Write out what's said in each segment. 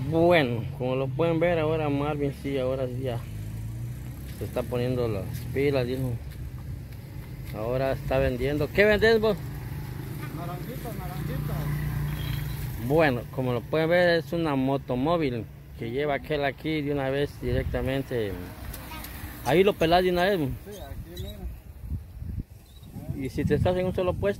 Bueno, como lo pueden ver ahora Marvin sí, ahora sí ya se está poniendo las pilas, dijo. Ahora está vendiendo. ¿Qué vendes vos? Naranjitas. Bueno, como lo pueden ver es una motomóvil que lleva aquel aquí de una vez directamente. Ahí lo pelás de una vez. Sí, aquí mira. Y si te estás en un solo puesto.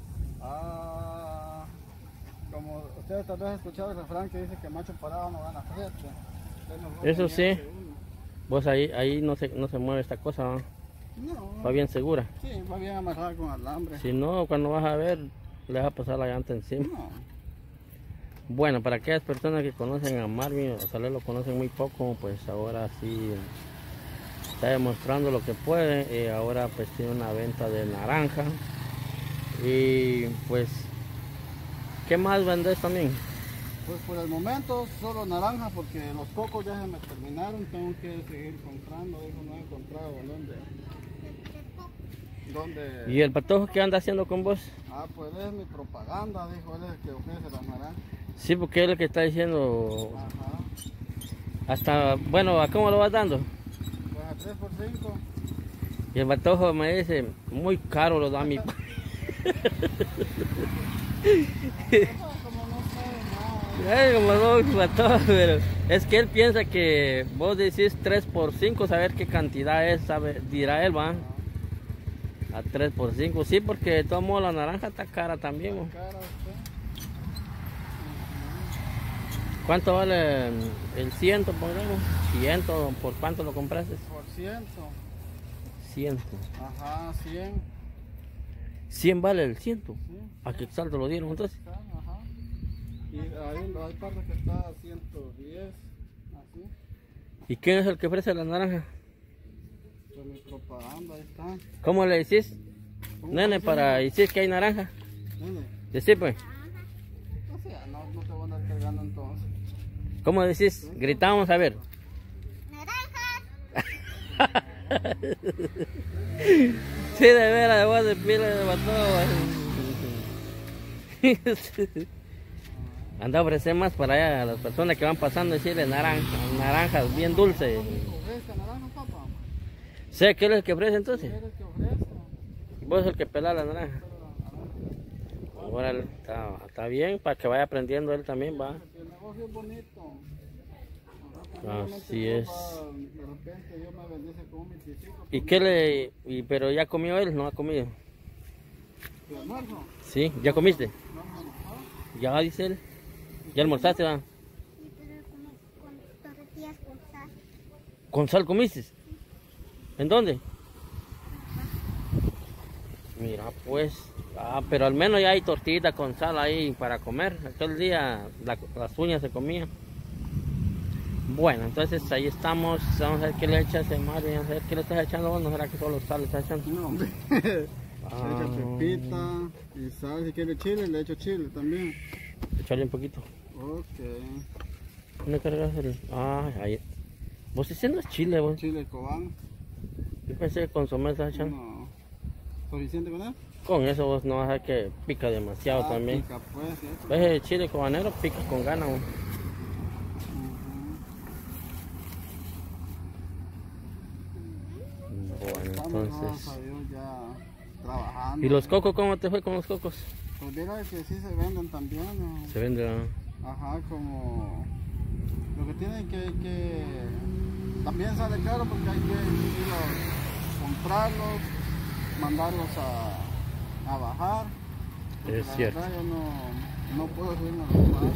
Como ustedes tal vez han escuchado el refrán que dice que macho parado no gana frente. Eso sí. Vos ahí no se mueve esta cosa, ¿no? No. Va bien segura. Sí, va bien amarrada con alambre. Si no, cuando vas a ver, le vas a pasar la llanta encima. No. Bueno, para aquellas personas que conocen a Marvin, o tal vez lo conocen muy poco, pues ahora sí está demostrando lo que puede. Ahora pues tiene una venta de naranja. Y pues, ¿qué más vendes también? Pues por el momento solo naranja porque los cocos ya se me terminaron, tengo que seguir comprando, dijo, no he encontrado dónde. ¿Y el patojo qué anda haciendo con vos? Pues es mi propaganda, dijo, él es el que ofrece las naranjas. Sí, porque él es el que está diciendo. Ajá. Hasta, bueno, ¿a cómo lo vas dando? Pues a 3 por 5. Y el patojo me dice, muy caro lo da mi Como no sabe nada. Ay, como no, patojo, pero es que él piensa que vos decís 3 por 5, saber qué cantidad es, sabe, dirá él, va. A 3 por 5, sí, porque de todos modos la naranja está cara también. ¿No? Cara usted. ¿Cuánto vale el 100, pongamos? 100, ¿por cuánto lo compraste? Por ciento. 100. Ajá, 100. 100 vale el 100. Sí. ¿A qué saldo lo dieron entonces? Ajá. Y ahí hay partes que está a 110. Así. ¿Y quién es el que ofrece la naranja? Pues mi propaganda, ahí está. ¿Cómo le decís? ¿Cómo Nene, se para llama? decir que hay naranja. Nene. Decís pues. O sea, no te voy a andar cargando entonces. ¿Cómo decís? Gritamos a ver. Sí, de veras, de vos de pila de batón. Anda a ofrecer más para allá a las personas que van pasando, decirle naranjas bien dulces. ¿Ofrezca naranja, papá? ¿Sé que él es el que ofrece entonces? ¿Quieres que ofrezca? Vos es el que pela la naranja. Ahora está bien, para que vaya aprendiendo él también, va. El negocio es bonito. Así es. De repente Dios me bendice con un 25. ¿Y pero ya comió él? ¿No ha comido? ¿De almuerzo? Sí, ¿ya comiste? No, no. Ya dice él. ¿Ya almorzaste, va? Sí, pero con tortillas con sal. ¿Con sal comiste? ¿En dónde? Mira pues, pero al menos ya hay tortillita con sal ahí para comer. Aquel día las uñas se comían. Bueno, entonces ahí estamos. Vamos a ver qué le echas, Mario. Vamos a ver qué le estás echando. ¿No será que solo sal le estás echando? No, hombre. Le echo pepita y sal. Si quiere chile, le echo chile también. Echarle un poquito. Ok. ¿Dónde cargas el...? Ahí. ¿Vos diciendo es chile, vos? Chile cubano. Yo pensé que consomé estás echando. No. ¿Suficiente con él? Con eso vos no vas a ver que pica demasiado también. Pica, pues, ¿cierto? ¿Ves el chile cobanero? Pica con ganas, vos. Bueno, entonces... A Dios, ya trabajando. ¿Y los cocos cómo te fue con los cocos? Pues mira que sí se venden también. Se venden. Ajá, como lo que tienen que también sale caro porque hay que comprarlos, mandarlos a bajar. Es La cierto. verdad yo no puedo subirme a los bajos.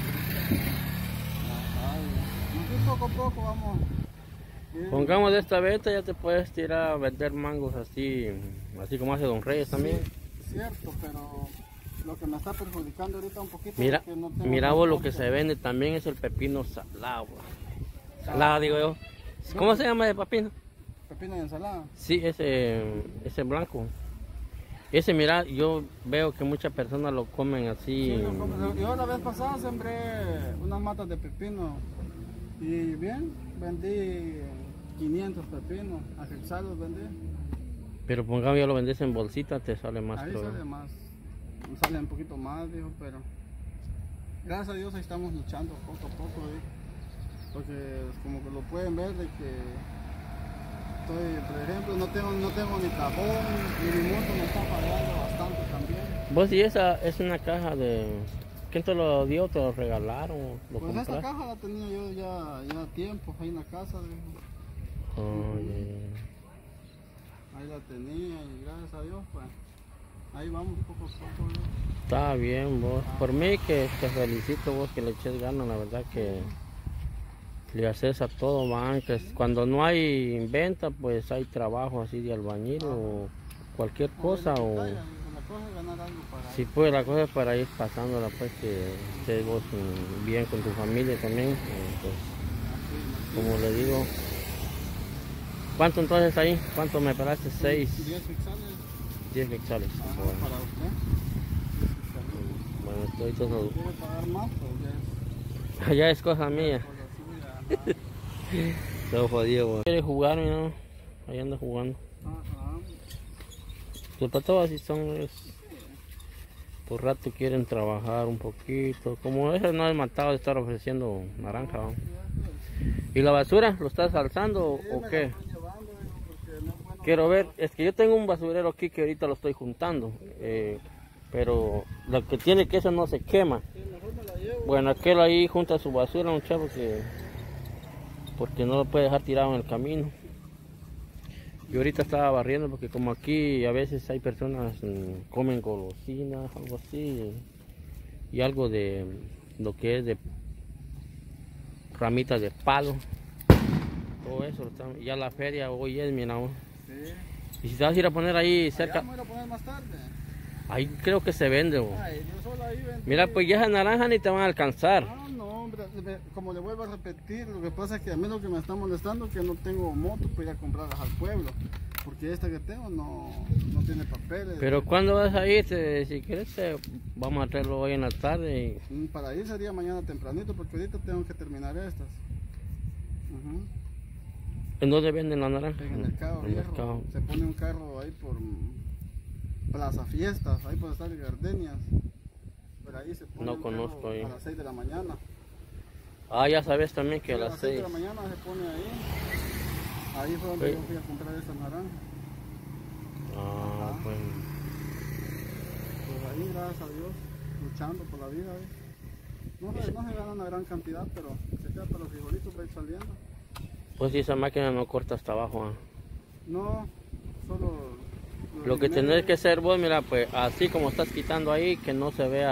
Ajá, y poco a poco vamos. Pongamos de esta venta, ya te puedes tirar a vender mangos así como hace Don Reyes también. Sí, cierto, pero lo que me está perjudicando ahorita un poquito Mira, es que no tengo mira vos, lo que transporte. se vende también es el pepino salado. Salado, digo yo. ¿Cómo se llama el pepino? Pepino y ensalada. Sí, ese blanco. Ese, mira, yo veo que muchas personas lo comen así. Sí, yo la vez pasada sembré unas matas de pepino y bien, vendí 500 pepinos, ajelzados vendí. Pero pongamos, ya lo vendes en bolsita, te sale más. Ahí Pero... sale más, sale un poquito más, dijo, pero gracias a Dios ahí estamos luchando poco a poco, porque como que lo pueden ver de que estoy, por ejemplo, no tengo ni cajón, y mi moto me está fallando bastante también. Vos, y esa es una caja de... ¿Quién te lo dio? ¿Te lo regalaron? ¿Lo Pues compraste? esta caja la tenía yo ya tiempo ahí en la casa, Oh, ahí la tenía y gracias a Dios pues ahí vamos poco a poco. está bien vos. Por mí que te felicito vos que le eches ganas, la verdad que le haces a todo, man, que cuando no hay venta pues hay trabajo así de albañil o cualquier cosa o... La cosa es ganar algo para Sí, pues la cosa es para ir pasándola, pues que estés vos bien con tu familia también, pues como le digo. ¿Cuánto entonces ahí? ¿Cuánto me paraste? 6, 10 quetzales. 10 quetzales. Bueno, Para usted. bueno, estoy todo... Si quiere pagar más, pues ya es Ya es cosa mía. cosa suya. Todo jodido, güey. Quiere jugar, ¿no? Ahí anda jugando. Ajá. Los patos así son, por rato quieren trabajar un poquito. Como eso no es matado de estar ofreciendo naranja, ¿no? ¿Y la basura lo estás alzando o qué? Quiero ver, es que yo tengo un basurero aquí que ahorita lo estoy juntando, pero lo que tiene que eso no se quema. Bueno, aquel ahí junta su basura, un chavo porque no lo puede dejar tirado en el camino. Yo ahorita estaba barriendo porque como aquí a veces hay personas comen golosinas, algo así, y algo de lo que es de ramitas de palo, todo eso. Ya la feria hoy es, mira. Sí. Y si te vas a ir a poner ahí cerca, Allá me voy a poner más tarde. ahí creo que se vende. Ay, yo solo ahí vendí. Mira, pues ya esas naranjas ni te van a alcanzar. No, hombre, como le vuelvo a repetir, lo que pasa es que a mí lo que me está molestando es que no tengo moto para ir a comprarlas al pueblo. Porque esta que tengo no tiene papeles. Pero ¿cuándo vas a ir? Si quieres, vamos a traerlo hoy en la tarde. Para ir sería mañana tempranito, porque ahorita tengo que terminar estas. Ujú. ¿En dónde venden la naranja? En el mercado, En el viejo. mercado. Se pone un carro ahí por Plaza Fiestas, ahí por estar de Gardenias. Por ahí se pone No un conozco carro ahí. a las 6 de la mañana. Ah, ya sabes también que Sí, a las 6 de 6. la mañana se pone ahí. Ahí fue donde Sí. yo fui a comprar esta naranja. Ah, Ajá. pues. Pues ahí, gracias a Dios, luchando por la vida. No se gana una gran cantidad, pero se queda para los frijolitos para ir saliendo. Pues si esa máquina no corta hasta abajo. No, solo... Lo que tenés que hacer vos, mira, pues así como estás quitando ahí, que no se vea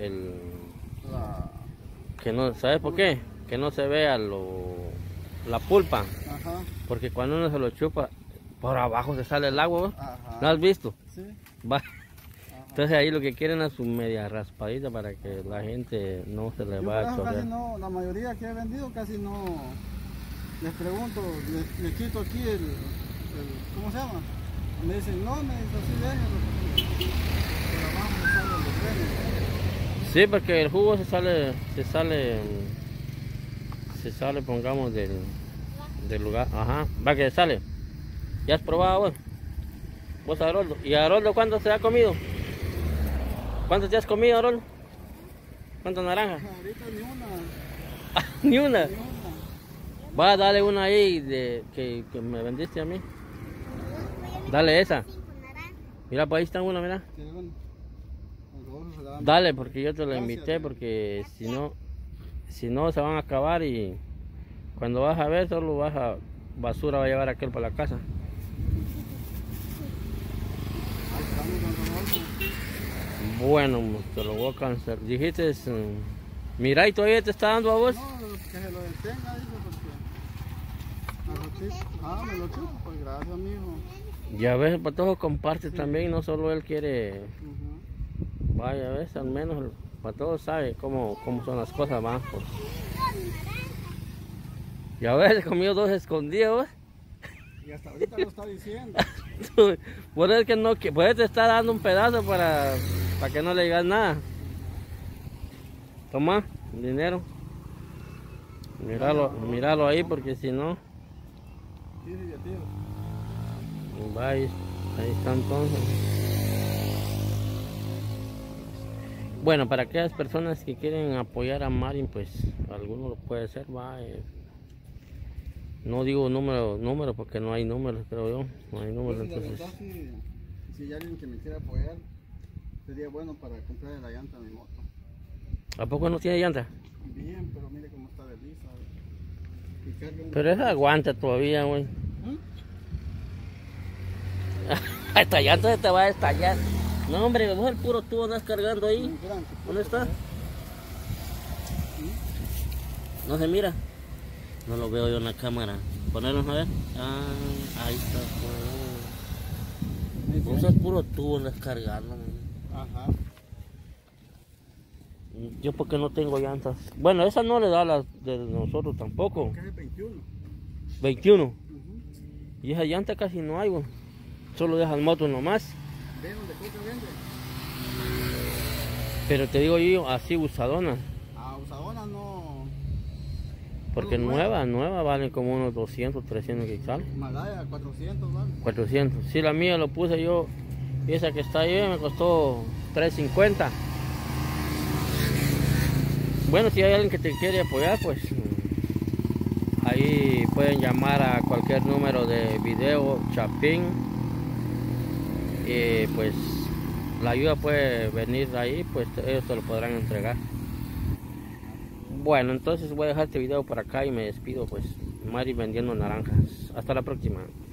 que no, ¿sabes por qué? Que no se vea la pulpa, Ajá, porque cuando uno se lo chupa, por abajo se sale el agua, ¿vos? ajá. ¿Lo has visto? Sí, Va. ajá. Entonces ahí lo que quieren es su media raspadita para que la gente no se le Yo vaya a por eso casi chorrear. no, la mayoría que he vendido casi no... Les pregunto, les quito aquí ¿cómo se llama? Me dicen, no, me dicen, así déjenlo. Pero abajo me salen los frenos. Sí, porque el jugo se sale, pongamos, del lugar. Ajá, va que sale. ¿Ya has probado vos? ¿Vos, Haroldo? ¿Y Haroldo cuánto se ha comido? ¿Cuántos te has comido, Haroldo? ¿Cuántas naranjas? Ahorita ni una, Ni una. ni una. Va a darle una ahí que me vendiste a mí. Dale esa. 5 naranjas. Mira, pues ahí está una, mira. ¿Qué bueno? Los dos se la dan. Dale, porque yo te la Gracias, invité, Dios. porque si no se van a acabar y cuando vas a ver solo basura va a llevar aquel para la casa. Ahí estamos, don Rodolfo. Bueno, te lo voy a cancelar. Dijiste, mira, y todavía te está dando a vos. No, que se lo detenga, dijo, porque... me lo chupo, pues gracias, amigo. Ya ves, el patojo comparte también, no solo él quiere. Ujú. Vaya, ves, al menos el patojo sabe cómo son las cosas, más. Pues. Ya ves, se comió 2 escondidos. Y hasta ahorita lo está diciendo. Por eso es que no, pues te está dando un pedazo para que no le digas nada. Toma, dinero. Míralo ahí, porque si no, Sí, sí, ya, tío. va, ahí está entonces. Bueno, para aquellas personas que quieren apoyar a Marin, pues alguno lo puede ser, va. No digo número porque no hay números, creo yo. No hay números, Pues, la entonces. verdad, si hay alguien que me quiera apoyar, sería bueno para comprarle la llanta a mi moto. ¿A poco no tiene llanta? Bien, pero mire cómo está de lisa. Y carga un- Pero esa aguanta todavía, güey. ¿Mm? Esta llanta se te va a estallar. No, hombre, vos el puro tubo andas cargando ahí. Gran, que ¿Dónde está? ¿Mm? No se mira. No lo veo yo en la cámara. Ponernos a ver. Ah, ahí está. Vos el puro tubo andas cargando, man. Ajá. Yo porque no tengo llantas. Bueno, esa no le da las de nosotros tampoco. Que es el 21. 21. Ujú. Y esa llanta casi no hay, güey. Solo dejan motos nomás. ¿Ve dónde Coca vende? Pero te digo yo, así usadona. A Usadona no. Porque No, nueva vale como unos 200, 300 quizás. Malaya 400, ¿vale? 400. Si la mía lo puse yo, y esa que está ahí me costó 350. Bueno, si hay alguien que te quiere apoyar, pues ahí pueden llamar a cualquier número de video Chapín. Y pues la ayuda puede venir ahí, pues ellos te lo podrán entregar. Bueno, entonces voy a dejar este video por acá y me despido, pues Mari vendiendo naranjas. Hasta la próxima.